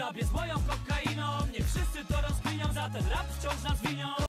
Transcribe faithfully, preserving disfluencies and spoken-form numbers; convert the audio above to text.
Rap jest moją kokainą, niech wszyscy to rozkminią, za ten rap wciąż nas winią.